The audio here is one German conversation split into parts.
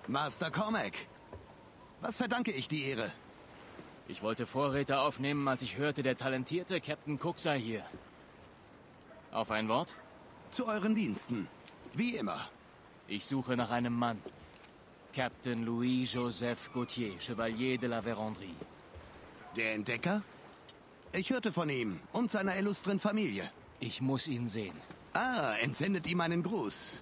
Master Cormac, was verdanke ich die Ehre? Ich wollte Vorräte aufnehmen, als ich hörte, der talentierte Captain Cook sei hier. Auf ein Wort? Zu euren Diensten. Wie immer. Ich suche nach einem Mann. Captain Louis-Joseph Gauthier, Chevalier de la Vérendrye. Der Entdecker? Ich hörte von ihm und seiner illustren Familie. Ich muss ihn sehen. Ah, entsendet ihm einen Gruß.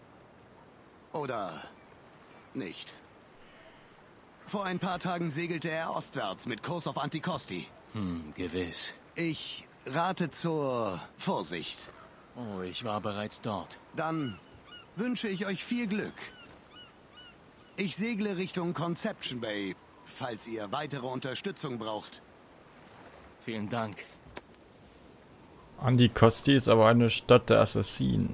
Oder nicht. Vor ein paar Tagen segelte er ostwärts mit Kurs auf Anticosti. Gewiss. Ich rate zur Vorsicht. Oh, ich war bereits dort. Dann wünsche ich euch viel Glück. Ich segle Richtung Conception Bay, falls ihr weitere Unterstützung braucht. Vielen Dank. Anticosti ist aber eine Stadt der Assassinen.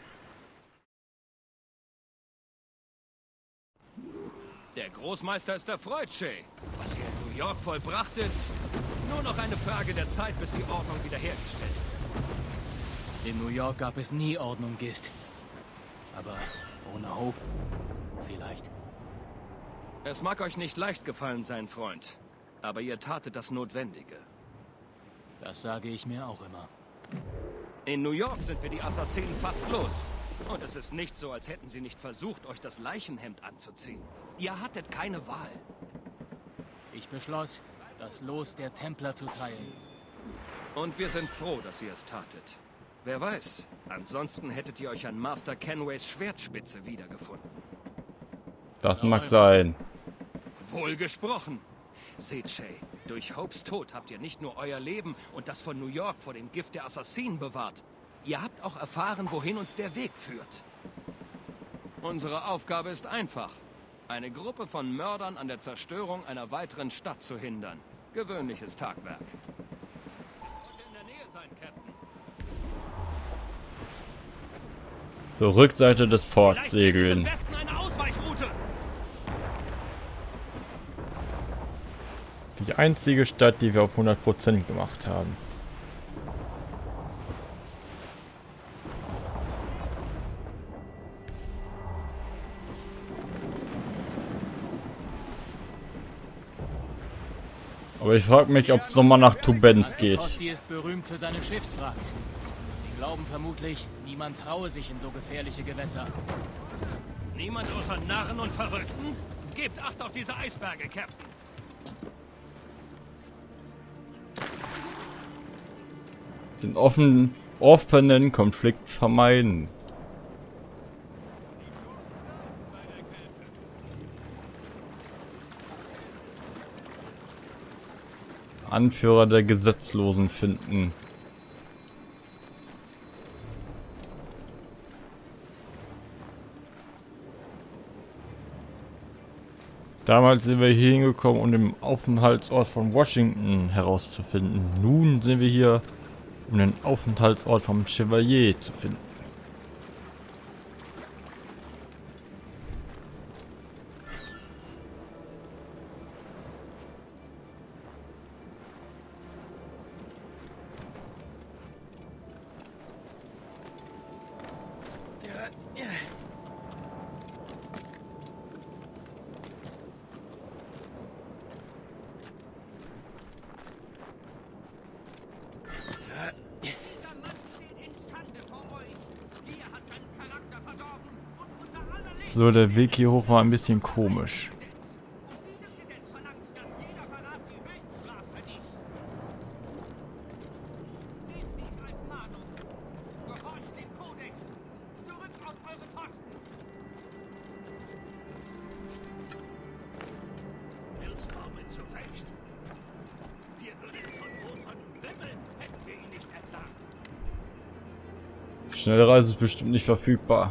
Der Großmeister ist erfreut, Shay. Was ihr in New York vollbrachtet, nur noch eine Frage der Zeit, bis die Ordnung wiederhergestellt ist. In New York gab es nie Ordnung, Gist. Aber ohne Hope vielleicht. Es mag euch nicht leicht gefallen sein, Freund. Aber ihr tatet das Notwendige. Das sage ich mir auch immer. In New York sind wir die Assassinen fast los. Und es ist nicht so, als hätten sie nicht versucht, euch das Leichenhemd anzuziehen. Ihr hattet keine Wahl. Ich beschloss, das Los der Templer zu teilen. Und wir sind froh, dass ihr es tatet. Wer weiß, ansonsten hättet ihr euch an Master Kenways Schwertspitze wiedergefunden. Das mag sein. Wohl gesprochen. Seht, Shay, durch Hopes Tod habt ihr nicht nur euer Leben und das von New York vor dem Gift der Assassinen bewahrt. Ihr habt auch erfahren, wohin uns der Weg führt. Unsere Aufgabe ist einfach. Eine Gruppe von Mördern an der Zerstörung einer weiteren Stadt zu hindern. Gewöhnliches Tagwerk. Sollte in der Nähe sein, Captain. Zur Rückseite des Forts segeln. Im Westen eine Ausweichroute. Die einzige Stadt, die wir auf 100% gemacht haben. Aber ich frage mich, ob es nochmal nach Tubenz geht. Anticosti ist berühmt für seine Schiffswracks. Sie glauben vermutlich, niemand traue sich in so gefährliche Gewässer. Niemand außer Narren und Verrückten? Gebt Acht auf diese Eisberge, Captain. Den offenen Konflikt vermeiden. Anführer der Gesetzlosen finden. Damals sind wir hier hingekommen, um den Aufenthaltsort von Washington herauszufinden. Nun sind wir hier, um den Aufenthaltsort vom Chevalier zu finden. So, der Weg hier hoch war ein bisschen komisch. Schnellreise ist bestimmt nicht verfügbar.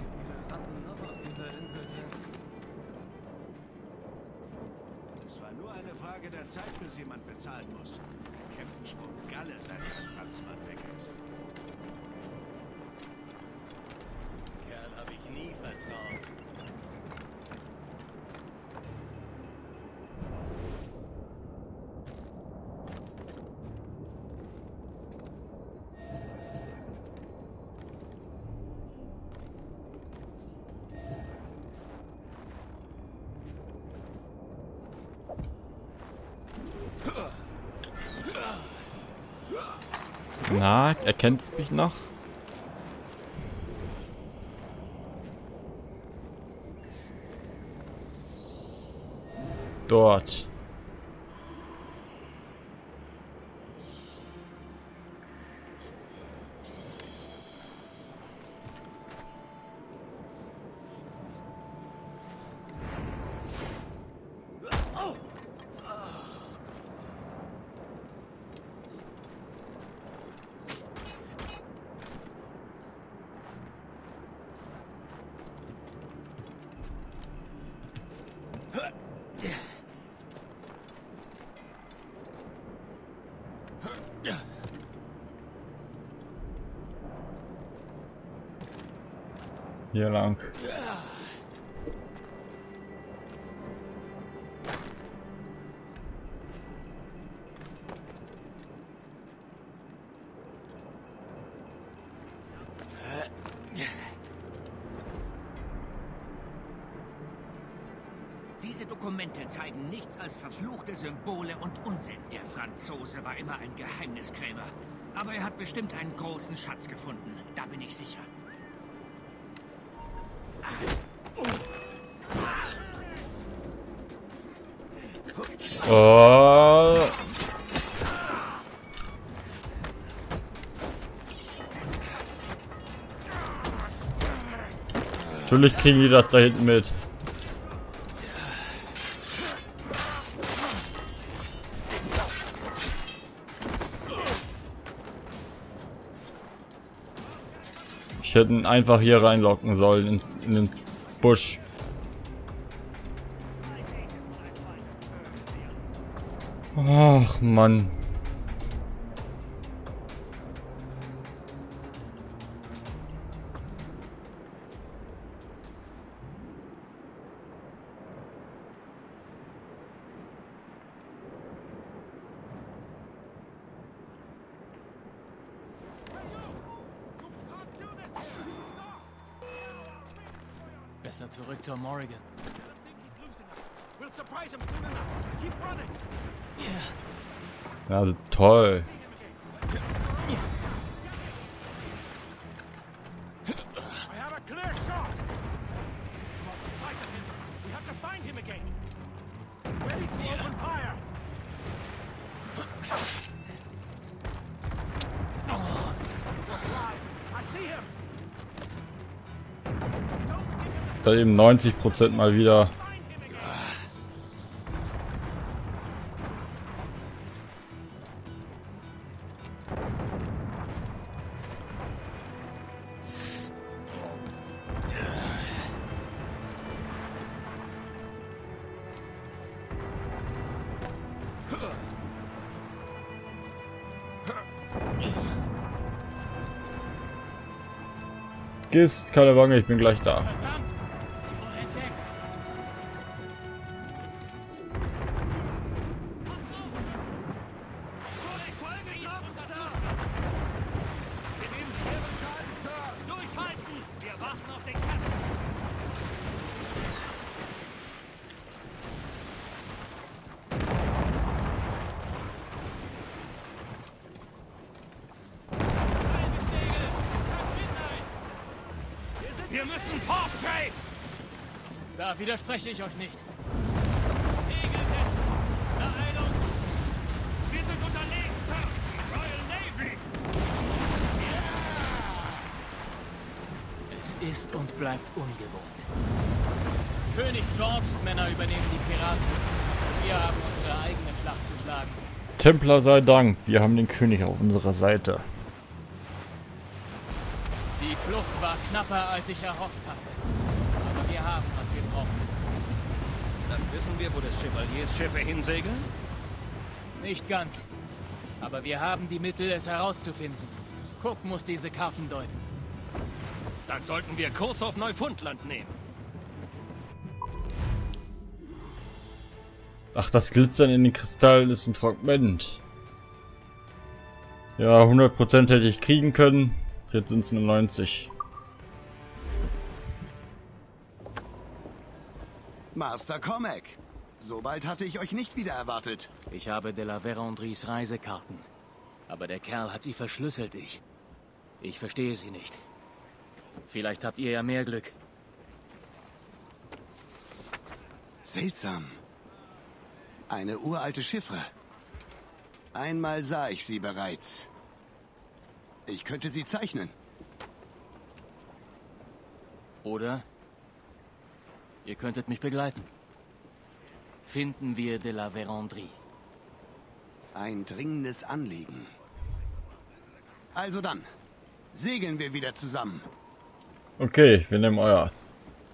Es war nur eine Frage der Zeit, bis jemand bezahlen muss. Der Captain schwupp Galle, seit der Franzmann weg ist. Kerl habe ich nie vertraut. Na, erkennst du mich noch? Dort. Hier lang. Diese Dokumente zeigen nichts als verfluchte Symbole und Unsinn. Der Franzose war immer ein Geheimniskrämer. Aber er hat bestimmt einen großen Schatz gefunden. Da bin ich sicher. Oh. Natürlich kriegen die das da hinten mit. Ich hätte ihn einfach hier reinlocken sollen in den Busch. Ach Mann. Besser zurück zur Morrigan. Also toll. Da eben 90% mal wieder. Gist, keine Wange, ich bin gleich da. Wir müssen fort, Jay! Da widerspreche ich euch nicht. Segel setzen! Beeilung! Wir sind unterlegen, Sir! Die Royal Navy! Es ist und bleibt ungewohnt. König Georges Männer übernehmen die Piraten. Wir haben unsere eigene Schlacht zu schlagen. Templer sei Dank, wir haben den König auf unserer Seite. Die Flucht war knapper, als ich erhofft hatte. Aber wir haben, was wir brauchen. Dann wissen wir, wo des Chevaliers Schiffe hinsegeln? Nicht ganz. Aber wir haben die Mittel, es herauszufinden. Cook muss diese Karten deuten. Dann sollten wir Kurs auf Neufundland nehmen. Ach, das Glitzern in den Kristallen ist ein Fragment. Ja, 100% hätte ich kriegen können. Jetzt sind es nur 90. Master Cormac, so bald hatte ich euch nicht wieder erwartet. Ich habe de la Vérendryes Reisekarten. Aber der Kerl hat sie verschlüsselt, Ich verstehe sie nicht. Vielleicht habt ihr ja mehr Glück. Seltsam. Eine uralte Chiffre. Einmal sah ich sie bereits. Ich könnte sie zeichnen. Oder ihr könntet mich begleiten. Finden wir de la Vérendrye. Ein dringendes Anliegen. Also dann, segeln wir wieder zusammen. Okay, wir nehmen euers.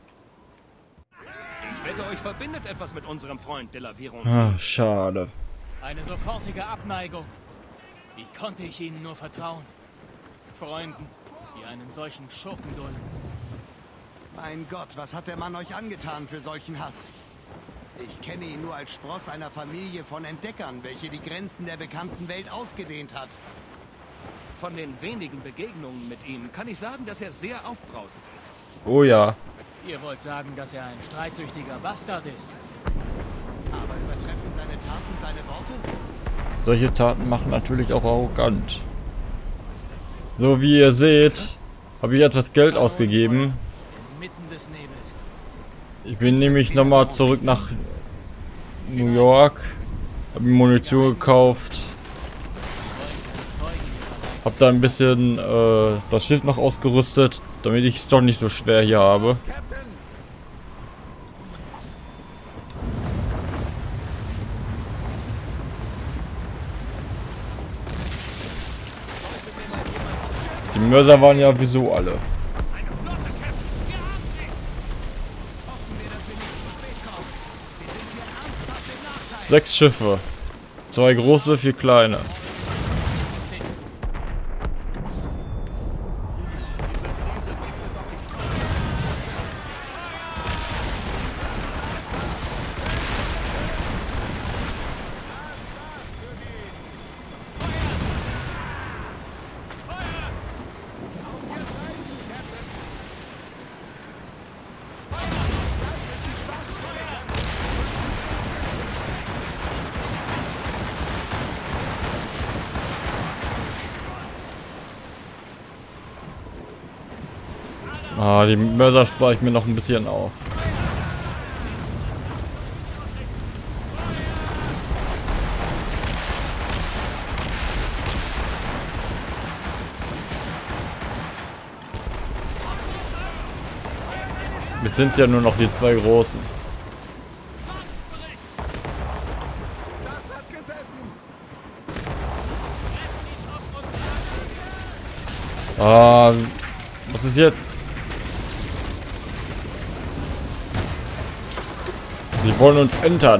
Ich wette, euch verbindet etwas mit unserem Freund de la Vérendrye. Ah, schade. Eine sofortige Abneigung. Wie konnte ich ihnen nur vertrauen? Freunden, die einen solchen Schurken dulden. Mein Gott, was hat der Mann euch angetan für solchen Hass? Ich kenne ihn nur als Spross einer Familie von Entdeckern, welche die Grenzen der bekannten Welt ausgedehnt hat. Von den wenigen Begegnungen mit ihm kann ich sagen, dass er sehr aufbrausend ist. Oh ja. Ihr wollt sagen, dass er ein streitsüchtiger Bastard ist. Aber übertreffen seine Taten seine Worte? Solche Taten machen natürlich auch arrogant. So wie ihr seht, habe ich etwas Geld ausgegeben. Inmitten des Nebels. Ich bin nämlich nochmal zurück nach New York. Habe mir Munition gekauft. Hab da ein bisschen das Schiff noch ausgerüstet, damit ich es doch nicht so schwer hier habe. Die Mörser waren ja sowieso alle. 6 Schiffe. 2 große, 4 kleine. Ah, die Mörser spare ich mir noch ein bisschen auf. Jetzt sind es ja nur noch die 2 großen. Ah, was ist jetzt? Sie wollen uns entern.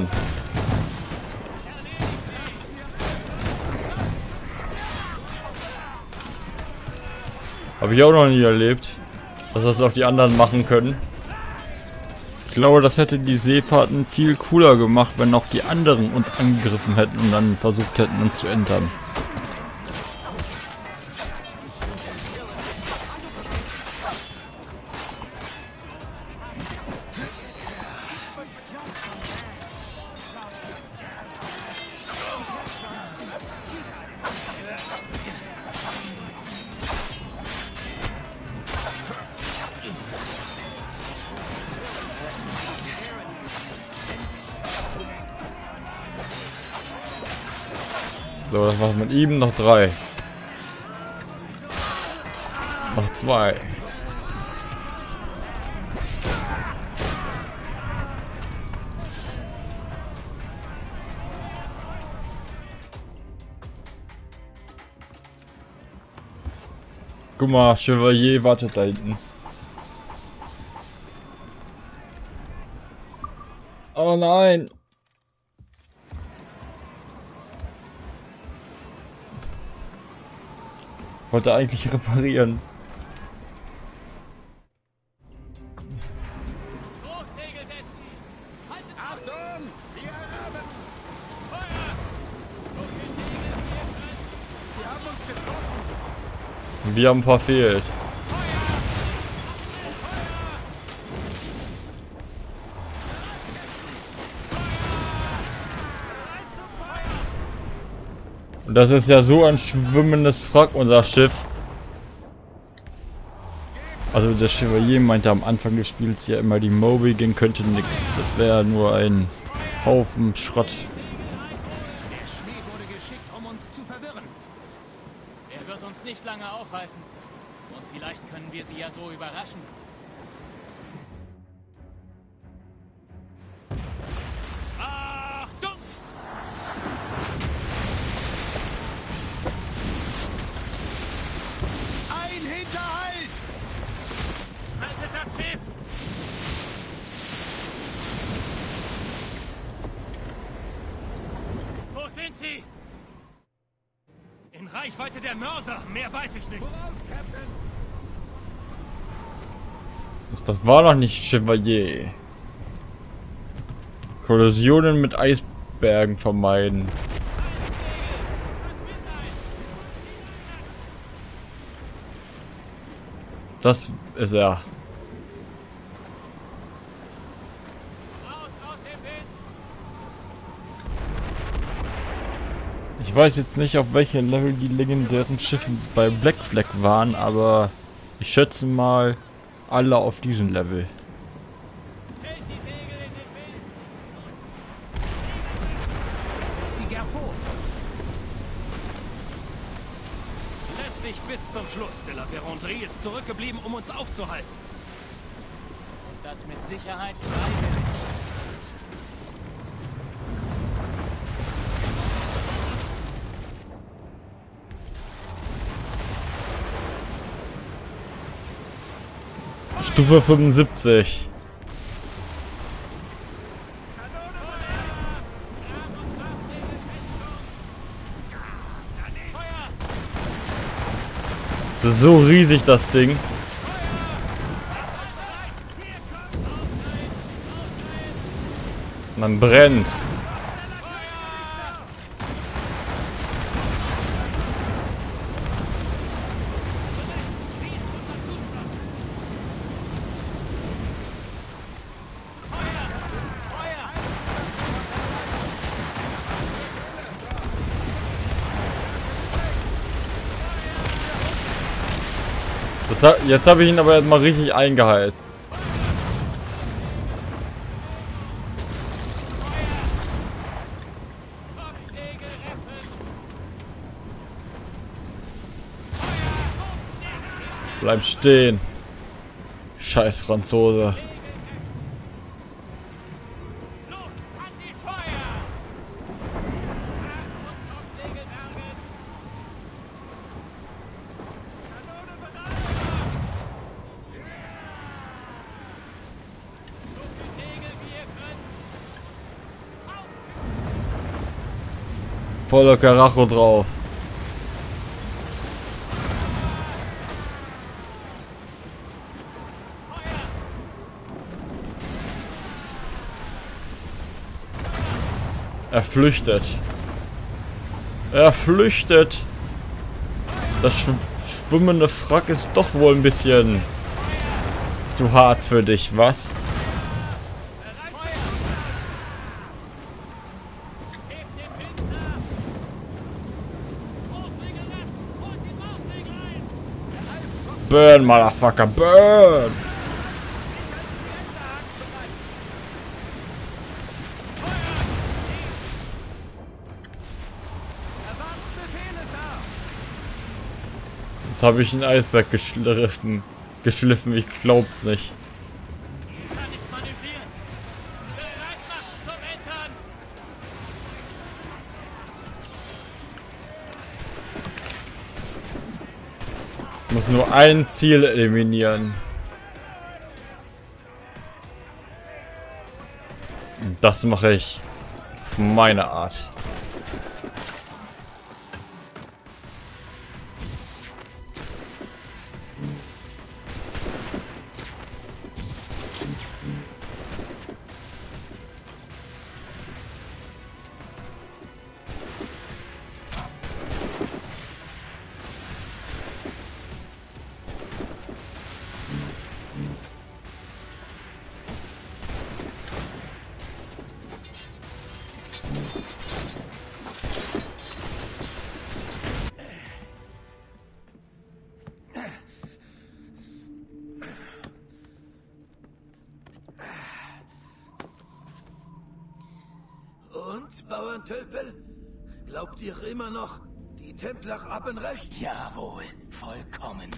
Habe ich auch noch nie erlebt, dass das auch die anderen machen können. Ich glaube, das hätte die Seefahrten viel cooler gemacht, wenn auch die anderen uns angegriffen hätten und dann versucht hätten, uns zu entern. So, das war's mit ihm. Noch 3. Noch 2. Guck mal, Chevalier wartet da hinten. Oh nein! Wollte eigentlich reparieren. Achtung! Wir haben! Feuer! Sie haben uns getroffen! Wir haben verfehlt. Und das ist ja so ein schwimmendes Wrack, unser Schiff. Also der Chevalier meinte am Anfang des Spiels ja immer, die Moby Gang könnte nix. Das wäre nur ein Haufen Schrott. Der Schnee wurde geschickt, um uns zu verwirren. Er wird uns nicht lange aufhalten. Und vielleicht können wir sie ja so überraschen. Achtung! Ein Hinterhalt! Haltet das Schiff! Wo sind sie? In Reichweite der Mörser. Mehr weiß ich nicht. Das war noch nicht Chevalier. Kollisionen mit Eisbergen vermeiden. Das ist er. Raus aus dem Wind! Ich weiß jetzt nicht, auf welchem Level die legendären Schiffe bei Black Flag waren, aber ich schätze mal alle auf diesem Level. Hält die Segel in den Wind! Das ist die Gerfaut. Lässt dich bis zum Schluss. De la Vérendrye ist zurückgeblieben, um uns aufzuhalten. Und das mit Sicherheit freiwillig. Stufe 75. Das ist so riesig, das Ding. Man brennt. Jetzt habe ich ihn aber mal richtig eingeheizt. Bleib stehen. Scheiß Franzose. Los, an die Feuer! Voller Karacho drauf. Er flüchtet. Er flüchtet. Das schwimmende Wrack ist doch wohl ein bisschen zu hart für dich, was? Burn, Motherfucker, burn! Jetzt habe ich einen Eisberg geschliffen. Ich glaub's nicht. Kann nicht manövrieren. Bereit machen zum Entern. Ich muss nur ein Ziel eliminieren. Und das mache ich auf meine Art. Bauerntölpel? Glaubt ihr immer noch, die Templer haben recht? Jawohl, vollkommen.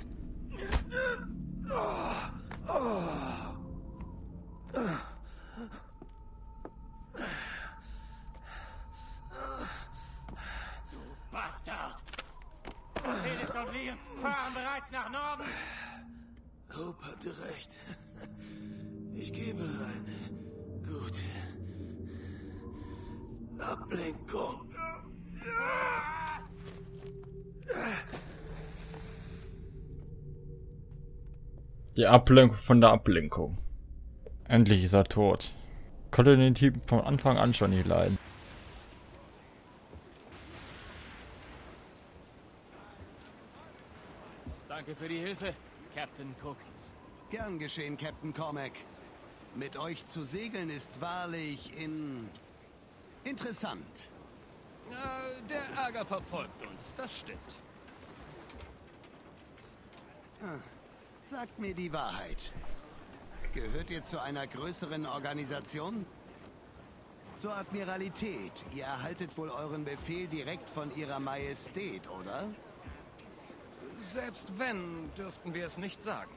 Bastard! Felix und Leon fahren bereits nach Norden. Hope hatte recht. Ich gebe eine gute Ablenkung. Die Ablenkung von der Ablenkung. Endlich ist er tot. Konnte den Typen von Anfang an schon nicht leiden. Danke für die Hilfe, Captain Cook. Gern geschehen, Captain Cormac. Mit euch zu segeln ist wahrlich interessant. Der Ärger verfolgt uns, das stimmt. Sagt mir die Wahrheit. Gehört ihr zu einer größeren Organisation? Zur Admiralität. Ihr erhaltet wohl euren Befehl direkt von ihrer Majestät, oder? Selbst wenn, dürften wir es nicht sagen.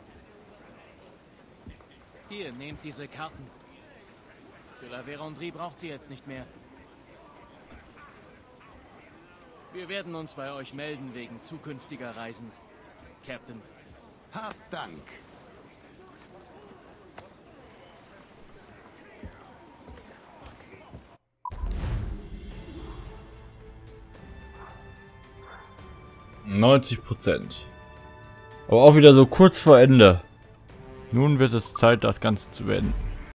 Hier, nehmt diese Karten. De la Vérendrye braucht sie jetzt nicht mehr. Wir werden uns bei euch melden wegen zukünftiger Reisen, Captain. Habt Dank. %. Aber auch wieder so kurz vor Ende. Nun wird es Zeit, das Ganze zu beenden.